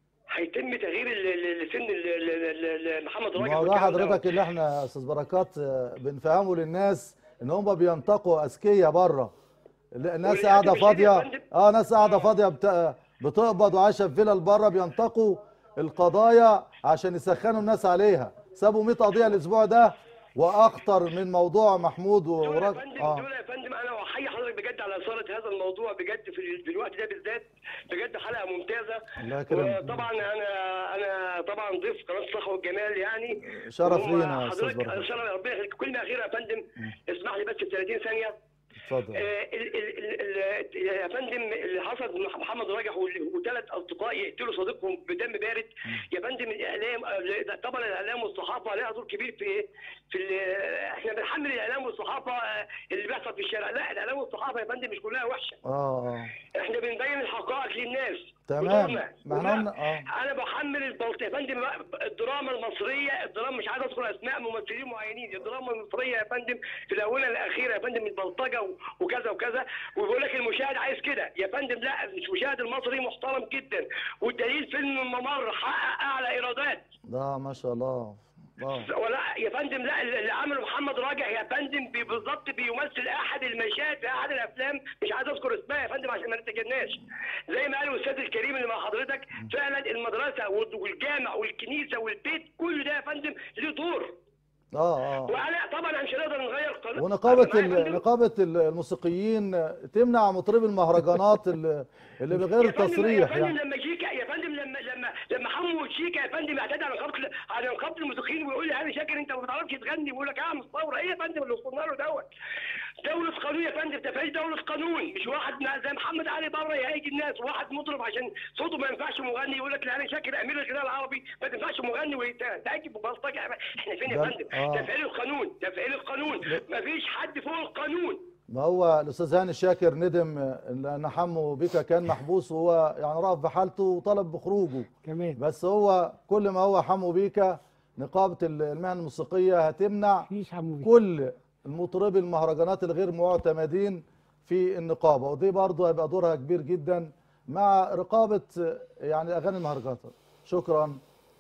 هيتم تغيير ال- ال- السن ال- ال- ال- ال- محمد راجل ما هو ده والكلام دوت. حضرتك اللي احنا يا استاذ بركات آه، بنفهمه للناس ان هم بينتقوا اذكياء بره. الناس وللأسف قاعده الشديد يا فاضيه، فندم- اه ناس قاعده فاضيه بت- بتقبض وعايشه في فيلل بره، بينتقوا القضايا عشان يسخنوا الناس عليها. سابوا مية قضيه الاسبوع ده واخطر من موضوع محمود دول يا وراجل. فندم اه دول يا فندم انا احيي حضرتك بجد على اثاره هذا الموضوع بجد في, ال- في الوقت ده بالذات، بجد حلقه ممتازه. الله يكرمك. وطبعا انا انا طبعا ضيف قناه الصحه والجمال يعني. شرف وهو لينا يا أستاذ حضرتك بركات. شرف ربنا يخليك. كلمه اخيره يا فندم اسمح لي بس في ثلاثين ثانيه. اتفضل. آه، ال- ال- ال- ال- يا فندم اللي حصل مع محمد راجح وثلاث اصدقاء يقتلوا صديقهم بدم بارد. يا فندم الاعلام آه، طبعا الاعلام والصحافه لها دور كبير في في ال- احنا بنحمل الاعلام والصحافه آه، اللي بيحصل في الشارع، لا الاعلام والصحافه يا فندم مش كلها وحشه. اه اه احنا بنبين الحقائق للناس. تمام. ودورنا. ما احنا وده قلنا- اه. انا بحمل البلط يا فندم الدراما المصريه، الدراما مش عايز اذكر اسماء ممثلين معينين، الدراما المصريه يا فندم في الاونه الاخيره يا فندم البلطجه و- وكذا وكذا، وبيقول لك المشاهد عايز كده يا فندم. لا المشاهد المصري محترم جدا، والدليل فيلم الممر حقق اعلى ايرادات. ده ما شاء الله. اه ولا يا فندم لا اللي عمله محمد راجع يا فندم بي- بالظبط بيمثل احد المشاهد في احد الافلام مش عايز اذكر اسمها يا فندم عشان ما نتجناش. زي ما قال الاستاذ الكريم اللي مع حضرتك فعلا المدرسه وال- والجامع والكنيسه والبيت كل ده يا فندم له دور. اه اه وانا طبعا مش هنقدر نغير قانون. ونقابة معايا يا ال- فندم؟ نقابة ال- الموسيقيين تمنع مطربي المهرجانات اللي اللي بغير يا فندم- التصريح يا فندم يعني. لما شيكا يا فندم لما لما لما حمو شيكا يا فندم اعتدى على نقابه على نقابه الموسيقيين ويقول لي هاني شاكر انت ما بتعرفش تغني، ويقول لك اعمل ثوره ايه يا فندم اللي وصلنا له دوت؟ دولة قانون يا فندم، تفعيل دولة قانون، مش واحد زي محمد علي بره يهيج الناس، واحد مطرب عشان صوته ما ينفعش مغني يقول لك لا هاني شاكر امير الغناء العربي ما تنفعش مغني ويتهاجم ببلطجه. احنا فين يا ده- فندم؟ آه. تفعيل القانون، تفعيل القانون، مفيش حد فوق القانون. ما هو الاستاذ هاني شاكر ندم ان حمو بيكا كان محبوس، وهو يعني رأف بحالته وطلب بخروجه كمان بس هو كل ما هو حمو بيكا نقابة المهن الموسيقية هتمنع مفيش حمو بيه. كل المطربي المهرجانات الغير معتمدين في النقابة، ودي برضه هيبقى دورها كبير جدا مع رقابة يعني أغاني المهرجانات. شكرا.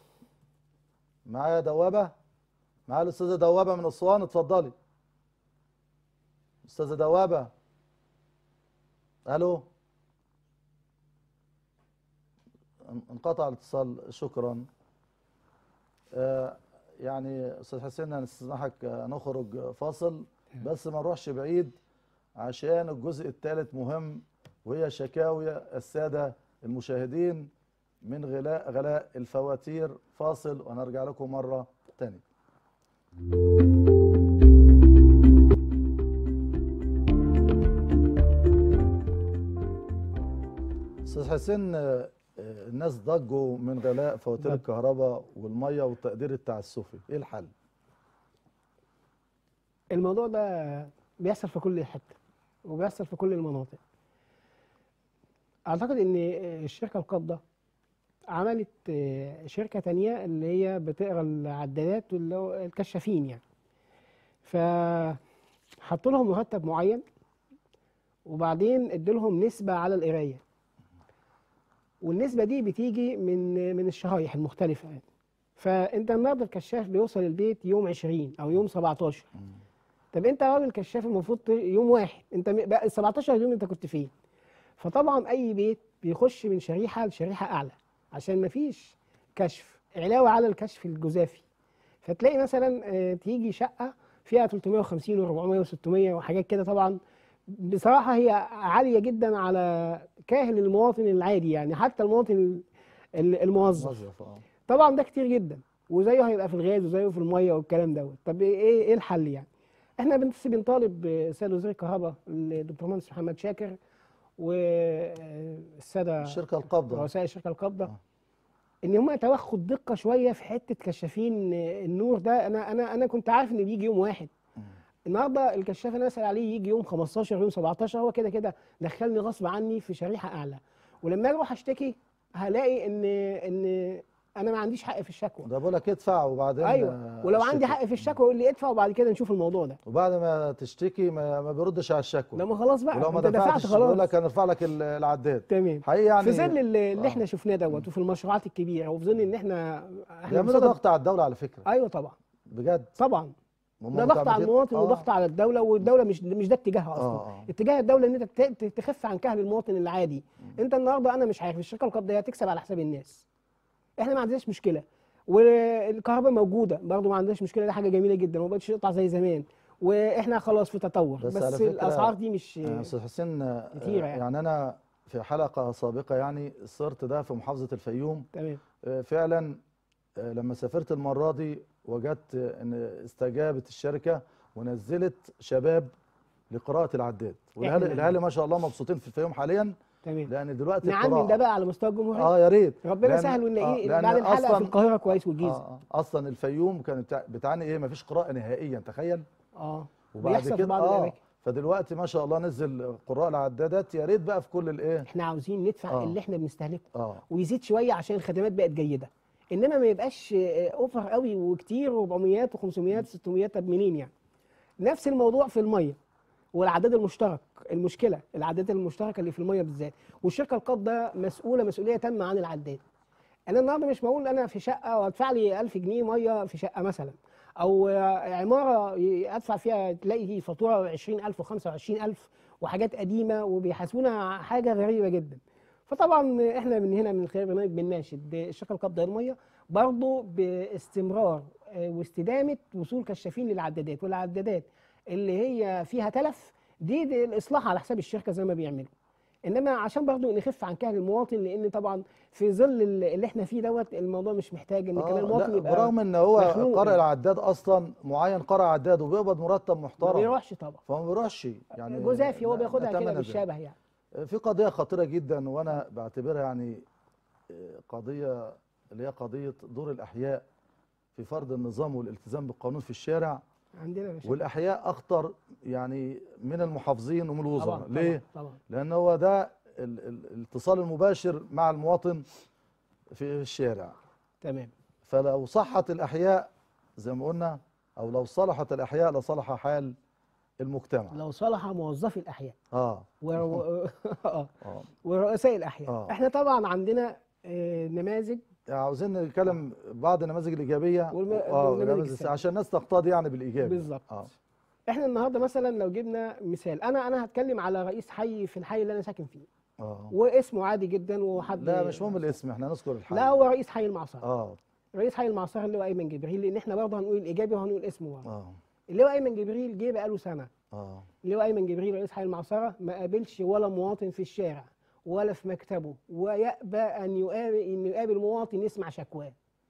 معايا دوابة، معايا الأستاذة دوابة من أسوان، اتفضلي. أستاذة دوابة. ألو. انقطع الاتصال. شكرا. آه يعني استاذ حسين هنستسمحك نخرج فاصل بس ما نروحش بعيد عشان الجزء الثالث مهم، وهي شكاوي الساده المشاهدين من غلاء غلاء الفواتير. فاصل ونرجع لكم مره ثانيه. استاذ حسين، الناس ضجوا من غلاء فواتير الكهرباء والميه والتقدير التعسفي، ايه الحل؟ الموضوع ده بيحصل في كل حته وبيحصل في كل المناطق. اعتقد ان الشركه القابضه عملت شركه تانية اللي هي بتقرا العدادات واللي هو الكشافين يعني، فحطوا لهم مرتب معين وبعدين ادوا لهم نسبه على القرايه، والنسبه دي بتيجي من من الشرايح المختلفه يعني. فانت النهارده الكشاف بيوصل البيت يوم عشرين او يوم سبعتاشر. طب انت راجل كشاف المفروض يوم واحد، انت بقى سبعتاشر يوم انت كنت فين؟ فطبعا اي بيت بيخش من شريحه لشريحه اعلى عشان مفيش كشف، علاوه على الكشف الجزافي. فتلاقي مثلا اه تيجي شقه فيها تلتمية وخمسين واربعمية وستمية وحاجات كده، طبعا بصراحه هي عاليه جدا على كاهل المواطن العادي يعني، حتى المواطن الموظف. طبعا ده كتير جدا، وزيه هيبقى في الغاز وزيه في الميه والكلام دوت. طب ايه ايه الحل يعني؟ احنا بس بنطالب السيد وزير الكهرباء الدكتور مهندس محمد شاكر والساده الشركه القابضه رؤساء الشركه القابضه ان هم توخوا الدقه شويه في حته كشافين النور ده. انا انا انا كنت عارف ان بيجي يوم واحد. النهارده الكشاف اللي انا اسال عليه يجي يوم خمستاشر يوم سبعتاشر، هو كده كده دخلني غصب عني في شريحه اعلى. ولما اروح اشتكي هلاقي ان ان انا ما عنديش حق في الشكوى. ده بقول لك ادفع وبعدين ايوه، ولو عندي حق في الشكوى يقول لي ادفع وبعد كده نشوف الموضوع ده. وبعد ما تشتكي ما, ما بيردش على الشكوى. لما خلاص بقى ولو ما انت دفعت دفعتش خلاص بيقول لك هنرفع لك ال- العداد. تمام. حقيقي يعني في ظل اللي, اللي آه. احنا شفناه دوت وفي المشروعات الكبيره وفي ظل ان احنا احنا بيعملوا بصدد- ضغط على الدوله على فكره. ايوه طبعا بجد طبعا. هم ده ضغط على متعمدين- المواطن آه. وضغط على الدوله، والدوله مش مش ده اتجاهها اصلا. آه، آه. اتجاه الدوله ان انت ت- ت- تخف عن كهل المواطن العادي. انت النهارده انا مش عارف الشركه القابضه هتكسب على حساب الناس. احنا ما عندناش مشكله، والكهرباء موجوده برضه ما عندناش مشكله، دي حاجه جميله جدا وما بقتش تقطع زي زمان، واحنا خلاص في تطور. بس بس, على بس فكرة الاسعار دي مش آه، استاذ حسين آه، كتيرة يعني. يعني انا في حلقه سابقه يعني صرت ده في محافظه الفيوم. تمام. آه، فعلا آه، لما سافرت المره دي وجدت ان استجابت الشركه ونزلت شباب لقراءه العداد، والاهالي إحنا- الاهالي ما شاء الله مبسوطين في الفيوم حاليا، تمام. لان دلوقتي نعمم القراءة- ده بقى على مستوى الجمهوريه. اه يا ريت ربنا لأن- سهل ونلاقيه لأن بعد الحلقه أصلاً- في القاهره كويس والجيزه. آه آه، اصلا الفيوم كانت بتع- بتعاني ايه؟ مفيش قراءه نهائيا، تخيل. اه وبعد بيحصل في كده بعض اه الاماكن. فدلوقتي ما شاء الله نزل قراء العدادات، يا ريت بقى في كل الايه. احنا عاوزين ندفع آه. اللي احنا بنستهلكه اه ويزيد شويه عشان الخدمات بقت جيده، انما ما يبقاش آه، اوفر قوي وكتير و400 و500 ستمية. طب منين يعني؟ نفس الموضوع في الميه والعداد المشترك. المشكله العداد المشتركه اللي في الميه بالذات، والشركه القابضه مسؤوله مسؤوليه تامه عن العداد. انا النهارده مش معقول انا في شقه وادفع لي ألف جنيه ميه في شقه مثلا، او آه، عماره ي- ادفع فيها تلاقي فاتوره عشرين ألف وخمسة وعشرين ألف وحاجات قديمه وبيحاسبونا حاجه غريبه جدا. فطبعا احنا من هنا من خلال برنامج بنناشد الشركه القابضه للميه برضه باستمرار آه، واستدامه وصول كشافين للعدادات، والعدادات اللي هي فيها تلف دي, دي الاصلاح على حساب الشركه زي ما بيعملوا. انما عشان برضه نخف عن كهل المواطن، لان طبعا في ظل اللي احنا فيه دوت الموضوع مش محتاج ان كمان آه المواطن لا، يبقى برغم ان هو مخنوق قارئ يعني. العداد اصلا معين قارئ عداد وبيقبض مرتب ما محترم، بيروحش طبعا فما بيروحش يعني. جزافي، هو ن- بياخدها كده نتمنى ده. بالشبه يعني. في قضيه خطيره جدا وانا بعتبرها يعني آه، قضيه اللي هي قضيه دور الاحياء في فرض النظام والالتزام بالقانون في الشارع. عندنا مشاكل. والاحياء اخطر يعني من المحافظين ومن الوزراء. طبعا ليه؟ طبعا, طبعا. لان هو ده ال- ال- الاتصال المباشر مع المواطن في الشارع. تمام. فلو صحت الأحياء زي ما قلنا، أو لو صلحت الأحياء لصلح حال المجتمع. لو صلح موظفي الاحياء آه و... و... آه. آه ورؤساء الاحياء. آه. احنا طبعا عندنا آه، نماذج يعني عاوزين نتكلم بعض النماذج الإيجابية. والم- آه والنماذج والنماذج السلبية. عشان الناس تقتضي يعني بالإيجاب. بالظبط. آه. احنا النهارده مثلا لو جبنا مثال، انا انا هتكلم على رئيس حي في الحي اللي انا ساكن فيه، آه. واسمه عادي جدا وحد لا مش مهم الاسم، احنا نذكر الحال. لا هو رئيس حي المعصره. آه رئيس حي المعصره اللي هو ايمن جبريل، لان احنا برضه هنقول الايجابي وهنقول اسمه برضه. آه اللي هو ايمن جبريل جه بقاله سنه. آه اللي هو ايمن جبريل رئيس حي المعصره ما قابلش ولا مواطن في الشارع ولا في مكتبه، ويأبى ان يقابل ان يقابل مواطن يسمع شكواه.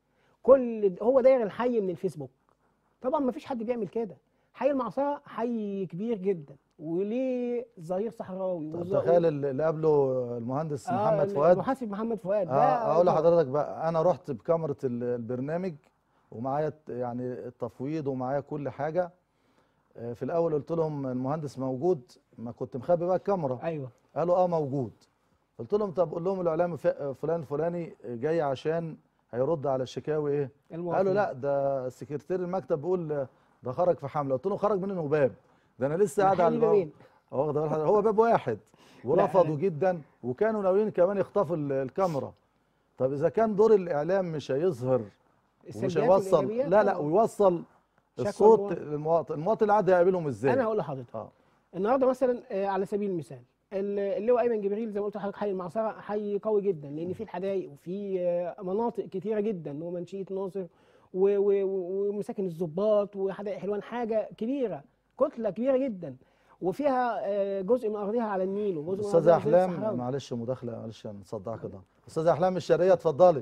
كل هو داير الحي من الفيسبوك. طبعا ما فيش حد بيعمل كده. حي المعصره حي كبير جدا وليه ظهير صحراوي. طب وظ- تخيل اللي قبله المهندس آه محمد فؤاد. المحاسب محمد فؤاد ده. اه اقول طبعاً. لحضرتك بقى، انا رحت بكاميرا ال- البرنامج ومعايا الت- يعني التفويض ومعايا كل حاجه. آه، في الاول قلت لهم المهندس موجود، ما كنت مخبي بقى الكاميرا. ايوه. قالوا اه موجود. قلت لهم طب قول لهم الاعلام ف- فلان الفلاني جاي عشان هيرد على الشكاوي ايه. المواطن. قالوا لا ده سكرتير المكتب بيقول ده خرج في حمله. قلت لهم خرج من انه باب، ده انا لسه قاعد على الحي الباب. بابين. واخد بال حضرتك؟ هو باب واحد ورفضوا جدا، وكانوا ناويين كمان يخطفوا ال- الكاميرا. طب اذا كان دور الاعلام مش هيظهر ومش السلبيات هيوصل، والإيجابيات لا لا طبعاً. ويوصل شكوى الصوت المواطن. للمواطن، المواطن اللي قاعد هيقابلهم ازاي؟ انا هقول لحضرتك اه النهارده مثلا آه، على سبيل المثال ال- اللي هو ايمن جبريل زي ما قلت لحضرتك حي المعصره حي قوي جدا، لان فيه الحدائق وفي آه، مناطق كتيره جدا ومنشيه ناصر و- و- و- ومساكن الضباط وحدائق حلوان، حاجه كبيره كتله كبيره جدا، وفيها آه، جزء من ارضها على النيل وجزء من استاذه ارضها على احلام الصحراوي. معلش مداخله، معلش نصدعها كده. استاذه احلام الشرقيه اتفضلي.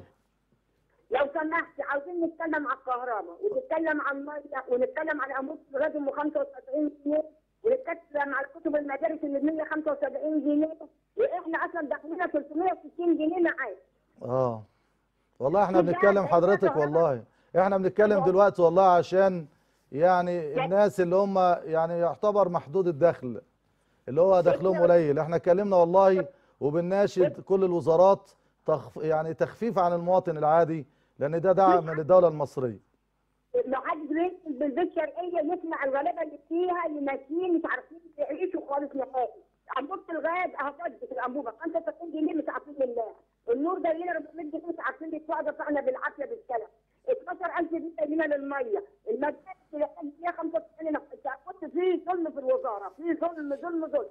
لو سمحت عاوزين نتكلم على الكهرباء ونتكلم عن الميه ونتكلم على امور الغاز ام خمسة وسبعين جنيه ونتكلم على كتب المدارس اللي ب مية وخمسة وسبعين جنيه، واحنا اصلا داخلين ثلاثمية وستين جنيه معاش. اه والله والله احنا بنتكلم حضرتك، والله احنا بنتكلم دلوقتي والله عشان يعني الناس اللي هم يعني يعتبر محدود الدخل، اللي هو دخلهم قليل. احنا اتكلمنا والله وبنناشد كل الوزارات تخف يعني تخفيف عن المواطن العادي، لان ده دعم للدوله المصريه. ما حدش بينزل بالبيت الشرقيه يسمع الغلابه اللي فيها ماشيين مش عارفين يعيشوا خالص نهائي. انبوبه الغاز هتودي في الانبوبه خمسة وستين جنيه مش عارفين لله. النور جاي لنا أربعمية جنيه مش عارفين ندفعوا، دفعنا بالعافيه بالسلف. اتناشر ألف جنيه جاي لنا للميه، المدارس اللي كانت خمسة وتسعين كنت في ظلم في الوزاره، في ظلم ظلم ظلم.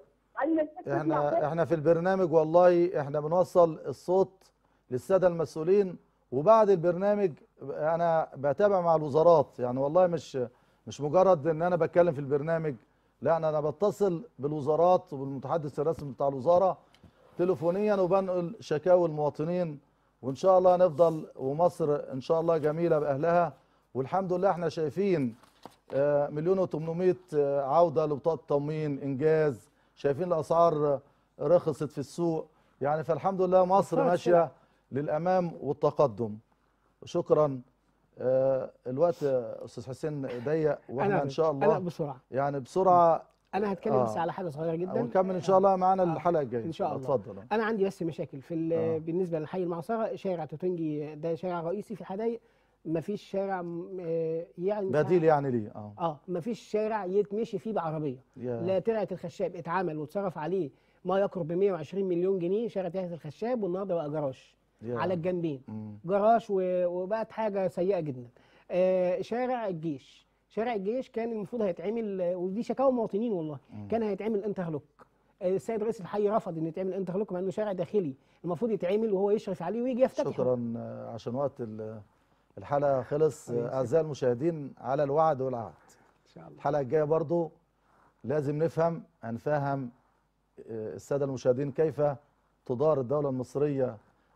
احنا احنا في البرنامج والله احنا بنوصل الصوت للساده المسؤولين، وبعد البرنامج انا بتابع مع الوزارات، يعني والله مش مش مجرد ان انا بتكلم في البرنامج، لا انا انا بتصل بالوزارات وبالمتحدث الرسمي بتاع الوزاره تليفونيا وبنقل شكاوي المواطنين، وان شاء الله نفضل ومصر ان شاء الله جميله باهلها. والحمد لله احنا شايفين مليون وتمنمية عوده لبطاقه التموين، انجاز، شايفين الاسعار رخصت في السوق، يعني فالحمد لله مصر ماشيه للامام والتقدم. شكرا. آه الوقت يا استاذ حسين ضيق، واحنا ان شاء الله انا بسرعه يعني بسرعه انا هتكلم آه. بس على حاجه صغيره جدا ونكمل ان شاء الله معانا آه. الحلقه الجايه ان شاء الله. اتفضل. انا عندي بس مشاكل في آه. بالنسبه للحي المعصره، شارع توتنجي ده شارع رئيسي في الحدائق، ما فيش شارع يعني بديل يعني ليه اه اه ما فيش شارع يتمشي فيه بعربيه. لا ترعه الخشاب اتعمل واتصرف عليه ما يقرب ب مية وعشرين مليون جنيه شارع ترعه الخشاب، والنهارده بقى جراج على الجنبين، جراج وبقت حاجه سيئه جدا. آه شارع الجيش شارع الجيش كان المفروض هيتعمل، ودي شكاوى مواطنين والله، مم. كان هيتعمل انترلوك. السيد رئيس الحي رفض ان يتعمل انترلوك مع انه شارع داخلي المفروض يتعمل وهو يشرف عليه ويجي يفتتحه. شكرا. عشان وقت الحلقه خلص، اعزائي المشاهدين على الوعد والعهد ان شاء الله الحلقه الجايه برضو لازم نفهم هنفهم الساده المشاهدين كيف تدار الدوله المصريه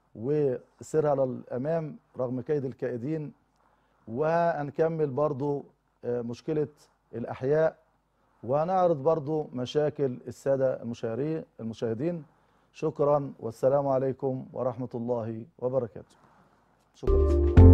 وسيرها للامام رغم كيد الكائدين، وهنكمل برضو مشكله الاحياء، وهنعرض برضو مشاكل الساده المشاهدين. شكرا والسلام عليكم ورحمه الله وبركاته. شكرا.